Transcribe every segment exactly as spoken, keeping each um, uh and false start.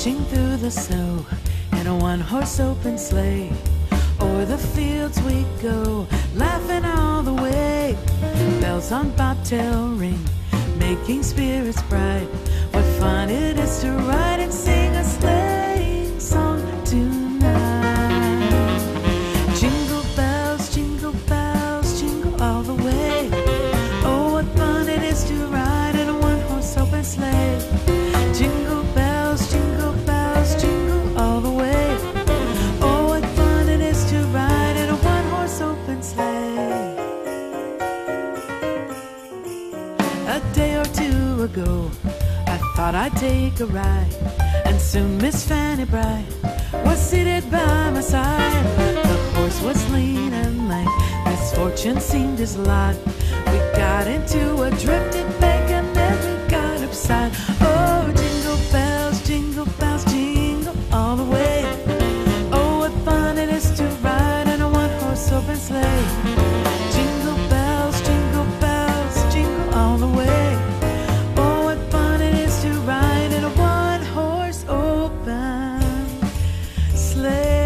Dashing through the snow in a one-horse open sleigh. O'er the fields we go, laughing all the way. Bells on bobtail ring, making spirits bright. What fun it is to ride and sing a sleighing song tonight. Jingle bells, jingle bells, jingle all the way. Oh, what fun it is to ride in a one-horse open sleigh. Jingle bells, jingle bells, jingle all the way. Oh, what fun it is to ride in a one-horse open sleigh. A day or two ago, I thought I'd take a ride, and soon Miss Fanny Bright was seated by my side. The horse was lean and lank, misfortune seemed his lot. We got into a drifted bank and then we got upside. Oh, jingle bells, jingle bells, jingle all the way. Oh, what fun it is to ride in a one-horse open sleigh. Jingle bells, jingle bells, jingle all the way. Oh, what fun it is to ride in a one-horse open sleigh.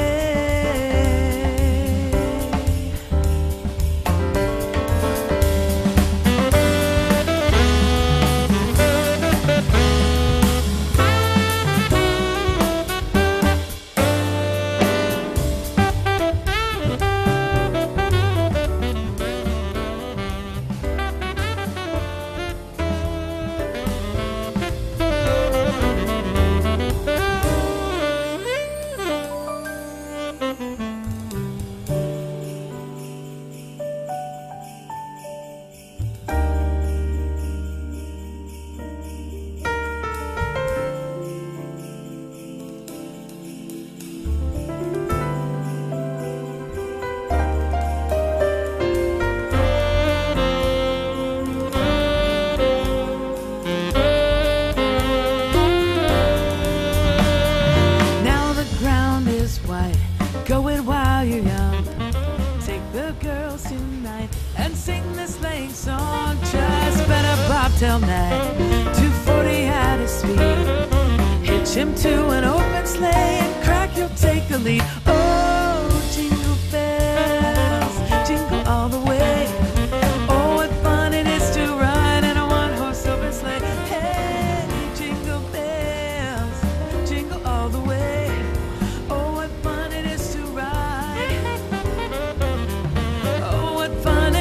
Go it while you're young. Take the girls tonight and sing this sleighing song. Just bet a bobtail nag, two forty at his speed. Hitch him to an open sleigh and crack, you'll take the lead. Oh, jingle bells, jingle all the way. Oh, what fun it is to ride in a one-horse open sleigh. Hey, jingle bells, jingle all the way.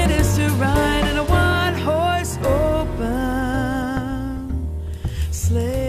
Ride in a one-horse open sleigh.